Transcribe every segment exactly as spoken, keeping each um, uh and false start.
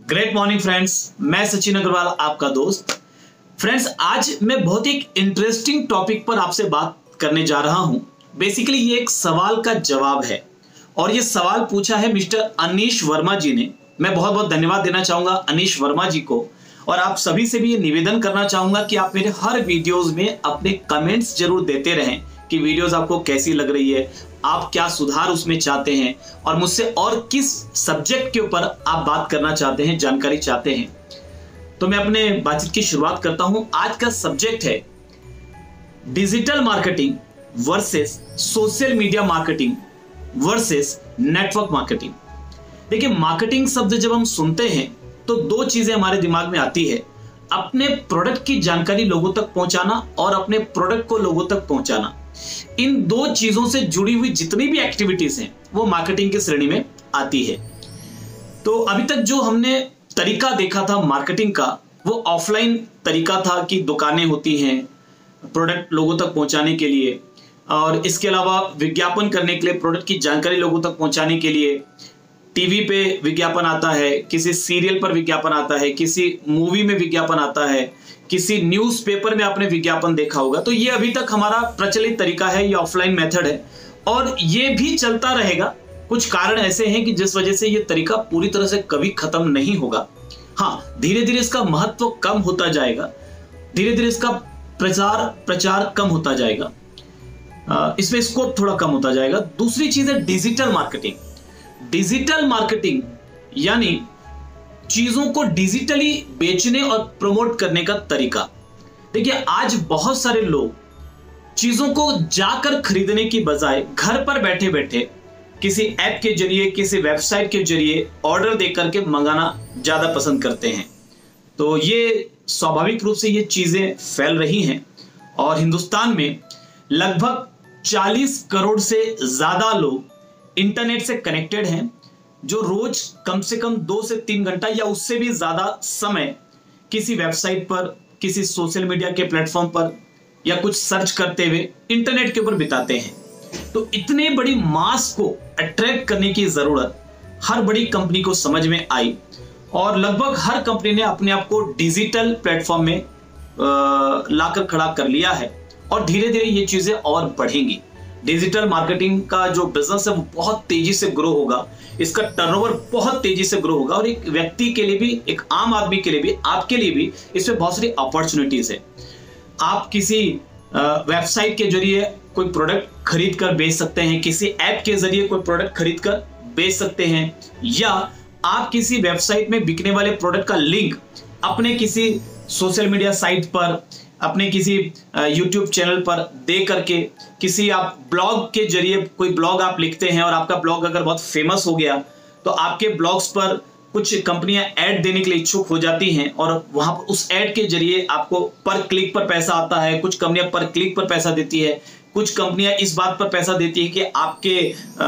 Great morning friends, मैं सचिन अग्रवाल आपका दोस्त। फ्रेंड्स, आज मैं बहुत ही इंटरेस्टिंग टॉपिक पर आपसे बात करने जा रहा हूं। बेसिकली ये एक सवाल का जवाब है और ये सवाल पूछा है मिस्टर अनीश वर्मा जी ने। मैं बहुत बहुत धन्यवाद देना चाहूंगा अनीश वर्मा जी को, और आप सभी से भी ये निवेदन करना चाहूंगा कि आप मेरे हर वीडियोस में अपने कमेंट्स जरूर देते रहें कि वीडियोस आपको कैसी लग रही है, आप क्या सुधार उसमें चाहते हैं और मुझसे और किस सब्जेक्ट के ऊपर आप बात करना चाहते हैं, जानकारी चाहते हैं। तो मैं अपने बातचीत की शुरुआत करता हूं। आज का सब्जेक्ट है digital marketing versus social media marketing versus network marketing. देखिए, मार्केटिंग शब्द जब हम सुनते हैं तो दो चीजें हमारे दिमाग में आती है, अपने प्रोडक्ट की जानकारी लोगों तक पहुंचाना और अपने प्रोडक्ट को लोगों तक पहुंचाना। इन दो चीजों से जुड़ी हुई जितनी भी एक्टिविटीज हैं वो मार्केटिंग की श्रेणी में आती है। तो अभी तक जो हमने तरीका देखा था मार्केटिंग का, वो ऑफलाइन तरीका था कि दुकानें होती हैं प्रोडक्ट लोगों तक पहुंचाने के लिए, और इसके अलावा विज्ञापन करने के लिए, प्रोडक्ट की जानकारी लोगों तक पहुंचाने के लिए टीवी पे विज्ञापन आता है, किसी सीरियल पर विज्ञापन आता है, किसी मूवी में विज्ञापन आता है, किसी न्यूज़पेपर में आपने विज्ञापन देखा होगा। तो ये अभी तक हमारा प्रचलित तरीका है, ये ऑफलाइन मेथड है और ये भी चलता रहेगा। कुछ कारण ऐसे हैं कि जिस वजह से ये तरीका पूरी तरह से कभी खत्म नहीं होगा। हाँ, धीरे धीरे इसका महत्व कम होता जाएगा, धीरे धीरे इसका प्रचार प्रचार कम होता जाएगा, इसमें स्कोप थोड़ा कम होता जाएगा। दूसरी चीज है डिजिटल मार्केटिंग। डिजिटल मार्केटिंग यानी चीजों को डिजिटली बेचने और प्रमोट करने का तरीका। देखिए, आज बहुत सारे लोग चीजों को जाकर खरीदने की बजाय घर पर बैठे बैठे किसी ऐप के जरिए, किसी वेबसाइट के जरिए ऑर्डर देकर के मंगाना ज्यादा पसंद करते हैं। तो ये स्वाभाविक रूप से ये चीजें फैल रही हैं और हिंदुस्तान में लगभग चालीस करोड़ से ज्यादा लोग इंटरनेट से कनेक्टेड हैं, जो रोज कम से कम दो से तीन घंटा या उससे भी ज्यादा समय किसी वेबसाइट पर, किसी सोशल मीडिया के प्लेटफॉर्म पर या कुछ सर्च करते हुए इंटरनेट के ऊपर बिताते हैं। तो इतने बड़ी मास को अट्रैक्ट करने की जरूरत हर बड़ी कंपनी को समझ में आई और लगभग हर कंपनी ने अपने आप को डिजिटल प्लेटफॉर्म में लाकर खड़ा कर लिया है और धीरे धीरे ये चीजें और बढ़ेंगी। डिजिटल मार्केटिंग का जो बिजनेस है वो बहुत तेजी से ग्रो होगा, इसका टर्नओवर बहुत तेजी से ग्रो होगा और एक व्यक्ति के लिए भी, एक आम आदमी के लिए भी, आपके लिए भी इसमें बहुत सारी अपॉर्चुनिटीज है। आप किसी वेबसाइट के जरिए कोई प्रोडक्ट खरीद कर बेच सकते हैं, किसी ऐप के जरिए कोई प्रोडक्ट खरीद कर बेच सकते हैं, या आप किसी वेबसाइट में बिकने वाले प्रोडक्ट का लिंक अपने किसी सोशल मीडिया साइट पर, अपने किसी यूट्यूब चैनल पर दे करके, किसी आप ब्लॉग के जरिए, कोई ब्लॉग आप लिखते हैं और आपका ब्लॉग अगर बहुत फेमस हो गया तो आपके ब्लॉग्स पर कुछ कंपनियां ऐड देने के लिए इच्छुक हो जाती हैं और वहां पर उस ऐड के जरिए आपको पर क्लिक पर पैसा आता है। कुछ कंपनियां पर क्लिक पर पैसा देती है, कुछ कंपनियां इस बात पर पैसा देती है कि आपके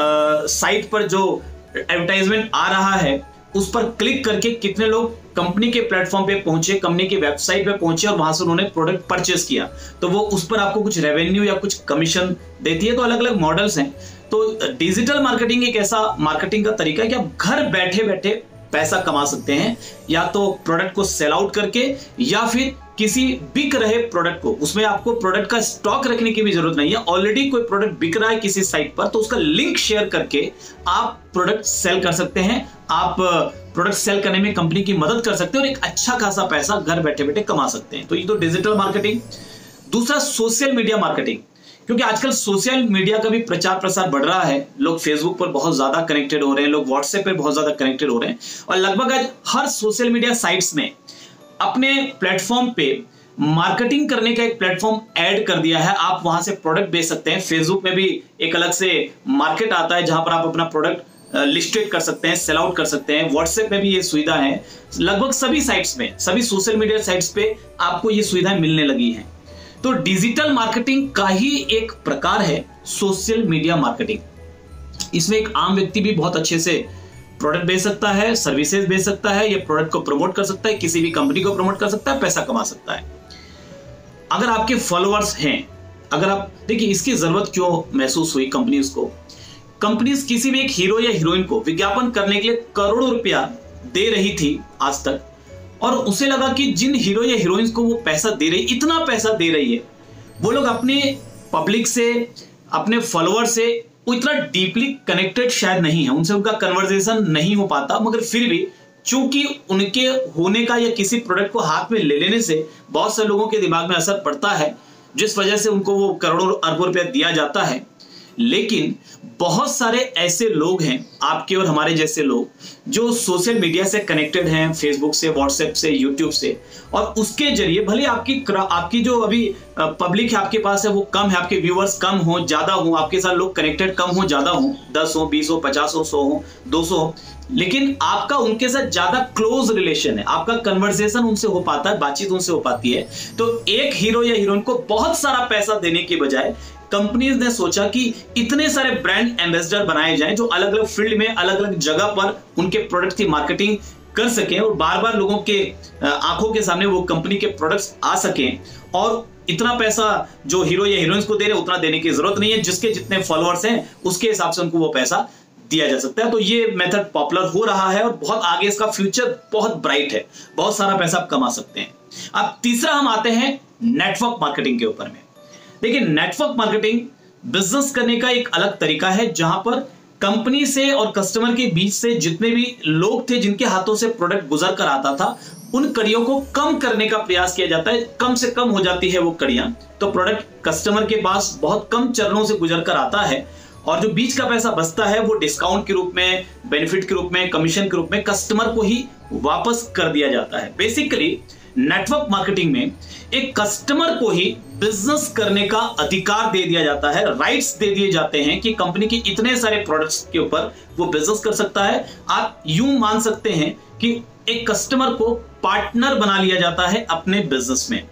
आ, साइट पर जो एडवर्टाइजमेंट आ रहा है उस पर क्लिक करके कितने लोग कंपनी के प्लेटफॉर्म पे पहुंचे, कंपनी की वेबसाइट पे पहुंचे और वहां से उन्होंने प्रोडक्ट परचेस किया, तो वो उस पर आपको कुछ रेवेन्यू या कुछ कमीशन देती है। तो अलग अलग मॉडल्स हैं। तो डिजिटल मार्केटिंग एक ऐसा मार्केटिंग का तरीका है कि आप घर बैठे बैठे पैसा कमा सकते हैं, या तो प्रोडक्ट को सेल आउट करके या फिर किसी बिक रहे प्रोडक्ट को, उसमें आपको प्रोडक्ट का स्टॉक रखने की भी जरूरत नहीं है। ऑलरेडी कोई प्रोडक्ट बिक रहा है किसी साइट पर तो उसका लिंक शेयर करके आप प्रोडक्ट सेल कर सकते हैं। आप प्रोडक्ट सेल करने में कंपनी की मदद कर सकते हैं और एक अच्छा खासा पैसा घर बैठे बैठे कमा सकते हैं। तो ये तो डिजिटल मार्केटिंग। दूसरा, सोशल मीडिया मार्केटिंग, क्योंकि आजकल सोशल मीडिया का भी प्रचार प्रसार बढ़ रहा है। लोग फेसबुक पर बहुत ज्यादा कनेक्टेड हो रहे हैं, लोग व्हाट्सएप पर बहुत ज्यादा कनेक्टेड हो रहे हैं और लगभग आज हर सोशल मीडिया साइट्स ने अपने प्लेटफॉर्म पे मार्केटिंग करने का एक प्लेटफॉर्म ऐड कर दिया है। आप वहां से प्रोडक्ट बेच सकते हैं। फेसबुक में भी एक अलग से मार्केट आता है जहां पर आप अपना प्रोडक्ट लिस्टेड कर सकते हैं, सेल आउट कर सकते हैं। व्हाट्सएप में भी ये सुविधा है। लगभग सभी साइट्स में, सभी सोशल मीडिया साइट्स पे आपको ये सुविधाएं मिलने लगी हैं। तो डिजिटल मार्केटिंग का ही एक प्रकार है सोशल मीडिया मार्केटिंग। इसमें एक आम व्यक्ति भी बहुत अच्छे से प्रोडक्ट बेच सकता है, सर्विसेज बेच सकता है, ये प्रोडक्ट को प्रमोट कर सकता है, किसी भी कंपनी को प्रमोट कर सकता है, पैसा कमा सकता है। अगर आपके फॉलोअर्स हैं, अगर आप देखिए, इसकी जरूरत क्यों महसूस हुई कंपनीज को? कंपनीज किसी भी एक हीरो या हीरोइन को विज्ञापन करने के लिए करोड़ों रुपया दे रही थी आज तक, और उसे लगा कि जिन हीरो या हीरोइंस को वो पैसा दे रही, इतना पैसा दे रही है, वो लोग अपने पब्लिक से, अपने फॉलोअर से वो इतना डीपली कनेक्टेड शायद नहीं है, उनसे उनका कन्वर्सेशन नहीं हो पाता, मगर फिर भी चूंकि उनके होने का या किसी प्रोडक्ट को हाथ में ले लेने से बहुत से लोगों के दिमाग में असर पड़ता है, जिस वजह से उनको वो करोड़ों अरबों रुपया दिया जाता है। लेकिन बहुत सारे ऐसे लोग हैं, आपके और हमारे जैसे लोग, जो सोशल मीडिया से कनेक्टेड हैं, फेसबुक से, व्हाट्सएप से, यूट्यूब से, और उसके जरिए भले आपकी आपकी जो अभी पब्लिक है आपके पास है वो कम है, आपके व्यूअर्स कम हो ज्यादा हो, आपके साथ लोग कनेक्टेड कम हो ज्यादा हो, दस हो, बीस हो, पचास हो, सौ हो, दो सौ हो, लेकिन आपका उनके साथ ज्यादा क्लोज रिलेशन है, आपका कन्वर्सेशन उनसे हो पाता है, बातचीत उनसे हो पाती है। तो एक हीरो या हीरोइन को बहुत सारा पैसा देने के बजाय कंपनीज ने सोचा कि इतने सारे ब्रांड एम्बेसडर बनाए जाएं जो अलग अलग फील्ड में, अलग अलग जगह पर उनके प्रोडक्ट की मार्केटिंग कर सकें और बार बार लोगों के आंखों के सामने वो कंपनी के प्रोडक्ट्स आ सकें। और इतना पैसा जो हीरो या हीरोइंस को दे रहे उतना देने की जरूरत नहीं है, जिसके जितने फॉलोअर्स हैं उसके हिसाब से उनको वो पैसा दिया जा सकता है। तो ये मेथड पॉपुलर हो रहा है और बहुत आगे इसका फ्यूचर बहुत ब्राइट है, बहुत सारा पैसा आप कमा सकते हैं। अब तीसरा हम आते हैं नेटवर्क मार्केटिंग के ऊपर में। देखिए, नेटवर्क मार्केटिंग बिजनेस करने का एक अलग तरीका है, जहां पर कंपनी से और कस्टमर के बीच से जितने भी लोग थे जिनके हाथों से प्रोडक्ट गुजर कर आता था, उन कड़ियों को कम करने का प्रयास किया जाता है। कम से कम हो जाती है वो कड़ियां, तो प्रोडक्ट कस्टमर के पास बहुत कम चरणों से गुजर कर आता है, और जो बीच का पैसा बचता है वो डिस्काउंट के रूप में, बेनिफिट के रूप में, कमीशन के रूप में कस्टमर को ही वापस कर दिया जाता है। बेसिकली नेटवर्क मार्केटिंग में एक कस्टमर को ही बिजनेस करने का अधिकार दे दिया जाता है, राइट्स दे दिए जाते हैं कि कंपनी के इतने सारे प्रोडक्ट्स के ऊपर वो बिजनेस कर सकता है। आप यूं मान सकते हैं कि एक कस्टमर को पार्टनर बना लिया जाता है अपने बिजनेस में।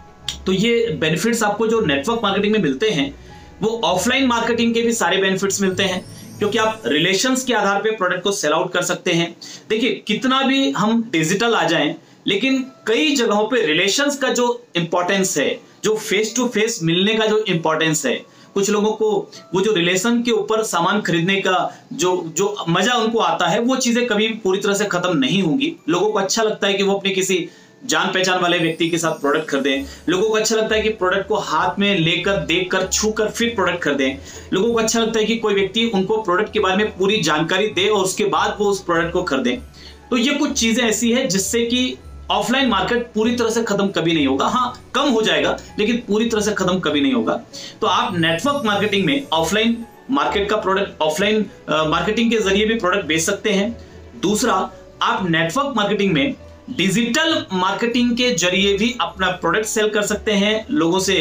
तो ये बेनिफिट्स आपको जो नेटवर्क मार्केटिंग में मिलते हैं वो ऑफलाइन मार्केटिंग के भी सारे बेनिफिट्स मिलते हैं, क्योंकि आप रिलेशंस के आधार पे प्रोडक्ट को सेल आउट कर सकते हैं। देखिए, कितना भी हम डिजिटल आ जाएं, लेकिन कई जगहों पे रिलेशंस का जो इंपॉर्टेंस है, जो फेस टू फेस मिलने का जो इंपॉर्टेंस है, कुछ लोगों को वो जो रिलेशन के ऊपर सामान खरीदने का जो जो मजा उनको आता है, वो चीजें कभी पूरी तरह से खत्म नहीं होंगी। लोगों को अच्छा लगता है कि वो अपने किसी जान पहचान वाले व्यक्ति के साथ प्रोडक्ट खरीदें। लोगों को अच्छा लगता है कि प्रोडक्ट को हाथ में लेकर, देखकर, छूकर फिर प्रोडक्ट खरीदें। लोगों को अच्छा लगता है कि कोई व्यक्ति उनको प्रोडक्ट के बारे में पूरी जानकारी दे और उसके बाद वो उस प्रोडक्ट को खरीदें। तो ये कुछ चीजें ऐसी है जिससे कि ऑफलाइन मार्केट पूरी तरह से खत्म कभी नहीं होगा। हाँ, कम हो जाएगा, लेकिन पूरी तरह से खत्म कभी नहीं होगा। तो आप नेटवर्क मार्केटिंग में ऑफलाइन मार्केट का प्रोडक्ट, ऑफलाइन मार्केटिंग के जरिए भी प्रोडक्ट बेच सकते हैं। दूसरा, आप नेटवर्क मार्केटिंग में डिजिटल मार्केटिंग के जरिए भी अपना प्रोडक्ट सेल कर सकते हैं, लोगों से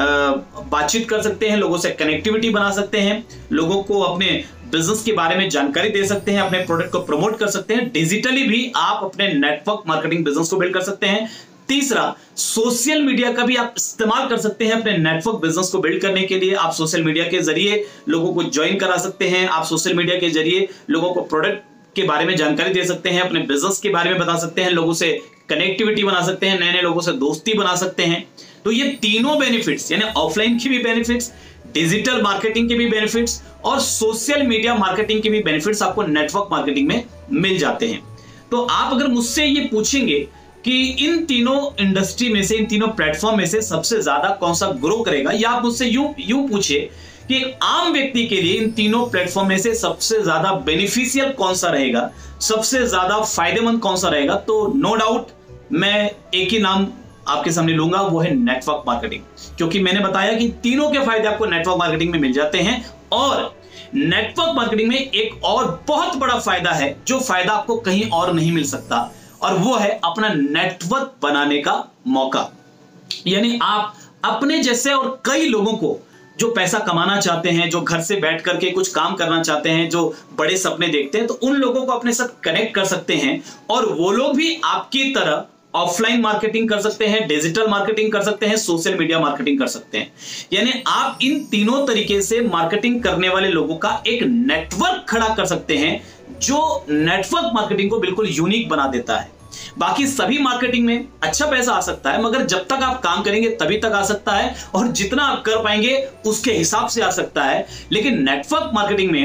बातचीत कर सकते हैं, लोगों से कनेक्टिविटी बना सकते हैं, लोगों को अपने बिजनेस के बारे में जानकारी दे सकते हैं, अपने प्रोडक्ट को प्रमोट कर सकते हैं। डिजिटली भी आप अपने नेटवर्क मार्केटिंग बिजनेस को बिल्ड कर सकते हैं। तीसरा, सोशल मीडिया का भी आप इस्तेमाल कर सकते हैं अपने नेटवर्क बिजनेस को बिल्ड करने के लिए। आप सोशल मीडिया के जरिए लोगों को ज्वाइन करा सकते हैं, आप सोशल मीडिया के जरिए लोगों को प्रोडक्ट के बारे में जानकारी दे सकते हैं, अपने बिजनेस के बारे में बता सकते हैं, लोगों से कनेक्टिविटी बना सकते हैं, नए नए लोगों से दोस्ती बना सकते हैं। तो ये तीनों बेनिफिट्स, यानी ऑफलाइन की भी बेनिफिट्स, डिजिटल मार्केटिंग के भी बेनिफिट्स और सोशल मीडिया मार्केटिंग के भी बेनिफिट्स आपको नेटवर्क मार्केटिंग में मिल जाते हैं। तो आप अगर मुझसे ये पूछेंगे कि इन तीनों इंडस्ट्री में से, इन तीनों प्लेटफॉर्म में से सबसे ज्यादा कौन सा ग्रो करेगा, या आप मुझसे यूं यूं पूछे कि एक आम व्यक्ति के लिए इन तीनों प्लेटफॉर्म में से सबसे ज्यादा बेनिफिशियल कौन सा रहेगा, सबसे ज्यादा फायदेमंद कौन सा रहेगा, तो नो डाउट मैं एक ही नाम आपके सामने लूंगा, वो है नेटवर्क मार्केटिंग। क्योंकि मैंने बताया कि तीनों के फायदे आपको नेटवर्क मार्केटिंग में मिल जाते हैं, और नेटवर्क मार्केटिंग में एक और बहुत बड़ा फायदा है जो फायदा आपको कहीं और नहीं मिल सकता, और वो है अपना नेटवर्क बनाने का मौका। यानी आप अपने जैसे और कई लोगों को जो पैसा कमाना चाहते हैं, जो घर से बैठ करके कुछ काम करना चाहते हैं, जो बड़े सपने देखते हैं, तो उन लोगों को अपने साथ कनेक्ट कर सकते हैं, और वो लोग भी आपकी तरह ऑफलाइन मार्केटिंग कर सकते हैं, डिजिटल मार्केटिंग कर सकते हैं, सोशल मीडिया मार्केटिंग कर सकते हैं। यानी आप इन तीनों तरीके से मार्केटिंग करने वाले लोगों का एक नेटवर्क खड़ा कर सकते हैं, जो नेटवर्क मार्केटिंग को बिल्कुल यूनिक बना देता है। बाकी सभी मार्केटिंग में अच्छा पैसा आ सकता है, मगर जब तक आप काम करेंगे तभी तक आ सकता है, और जितना आप कर पाएंगे उसके हिसाब से आ सकता है। लेकिन नेटवर्क मार्केटिंग में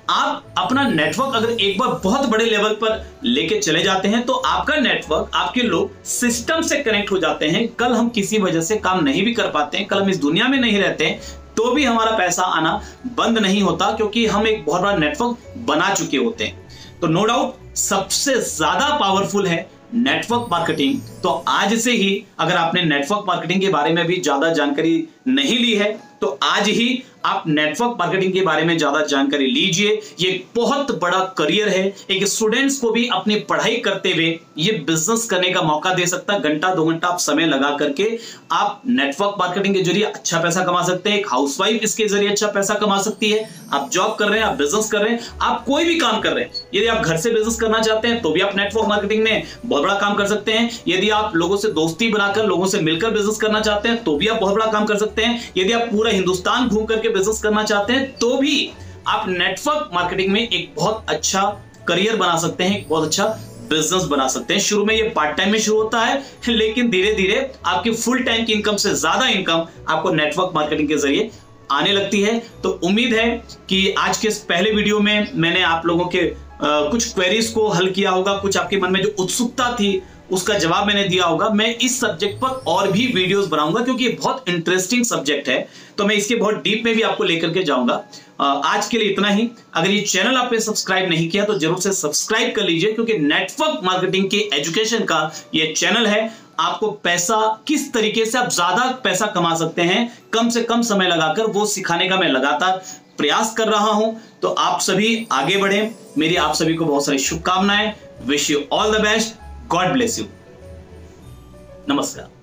आप अपना नेटवर्क अगर एक बार बहुत बड़े लेवल पर लेके चले जाते हैं तो आपका नेटवर्क, आपके लोग सिस्टम से कनेक्ट हो जाते हैं। कल हम किसी वजह से काम नहीं भी कर पाते हैं, कल हम इस दुनिया में नहीं रहते हैं, तो भी हमारा पैसा आना बंद नहीं होता, क्योंकि हम एक बहुत बड़ा नेटवर्क बना चुके होते हैं। तो नो डाउट सबसे ज्यादा पावरफुल है नेटवर्क मार्केटिंग। तो आज से ही अगर आपने नेटवर्क मार्केटिंग के बारे में भी ज्यादा जानकारी नहीं ली है तो आज ही आप नेटवर्क मार्केटिंग के बारे में ज्यादा जानकारी लीजिए। ये एक बहुत बड़ा करियर है, एक स्टूडेंट्स को भी अपनी पढ़ाई करते हुए ये बिजनेस करने का मौका दे सकता है। घंटा दो घंटा आप समय लगा करके आप नेटवर्क मार्केटिंग के जरिए अच्छा पैसा कमा सकते हैं। एक हाउसवाइफ इसके जरिए अच्छा पैसा कमा सकती है। आप जॉब कर रहे हैं, आप बिजनेस कर रहे हैं, आप कोई भी काम कर रहे हैं, यदि आप घर से बिजनेस करना चाहते हैं तो भी आप नेटवर्क मार्केटिंग में बहुत बड़ा काम कर सकते हैं। यदि आप लोगों से दोस्ती बनाकर, लोगों से मिलकर बिजनेस करना चाहते हैं तो भी आप बहुत बड़ा काम कर सकते हैं। यदि आप पूरा हिंदुस्तान घूम करके बिजनेस करना चाहते हैं तो भी आप नेटवर्क मार्केटिंग में एक बहुत अच्छा करियर बना सकते हैं, एक बहुत अच्छा बिजनेस बना सकते हैं। शुरू में ये पार्ट टाइम में शुरू होता है, लेकिन धीरे धीरे आपकी फुल टाइम की इनकम से ज्यादा इनकम आपको नेटवर्क मार्केटिंग के जरिए आने लगती है। तो उम्मीद है कि आज के इस पहले वीडियो में मैंने आप लोगों के आ, कुछ क्वेरीज को हल किया होगा, कुछ आपके मन में जो उत्सुकता थी उसका जवाब मैंने दिया होगा। मैं इस सब्जेक्ट पर और भी वीडियोस बनाऊंगा क्योंकि ये बहुत इंटरेस्टिंग सब्जेक्ट है, तो मैं इसके बहुत डीप में भी आपको लेकर के जाऊंगा। आज के लिए इतना ही। अगर ये चैनल आपने सब्सक्राइब नहीं किया तो जरूर से सब्सक्राइब कर लीजिए, क्योंकि नेटवर्क मार्केटिंग के एजुकेशन का ये चैनल है। आपको पैसा किस तरीके से आप ज्यादा पैसा कमा सकते हैं कम से कम समय लगाकर, वो सिखाने का मैं लगातार प्रयास कर रहा हूं। तो आप सभी आगे बढ़े, मेरी आप सभी को बहुत सारी शुभकामनाएं। Wish you all the best. God bless you. नमस्कार।